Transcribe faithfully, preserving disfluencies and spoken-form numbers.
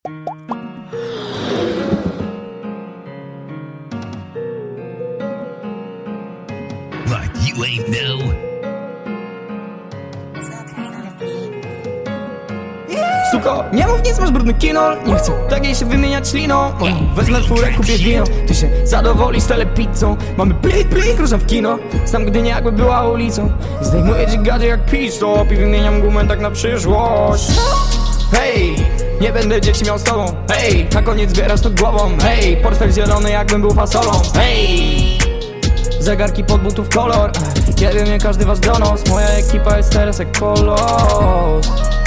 Like you ain't know. Suko, nie mów nic, masz brudny kinol. Nie chcę takiej się wymieniać liną. Wezmę furę, kupię wino. Ty się zadowolisz telepizzą. Mamy plik, plik, ruszam w kino. Znam Gdynię jakby była ulicą. I zdejmuję ci gadzie jak pistop. I wymieniam gumę tak na przyszłość. Hej, nie będę dzieci miał z tobą. Hej, na koniec zbierasz to głową. Hej, portfel zielony jakbym był fasolą. Hej, zegarki pod butów kolor. Kiedy mnie każdy wasz donos. Moja ekipa jest teraz jak kolos.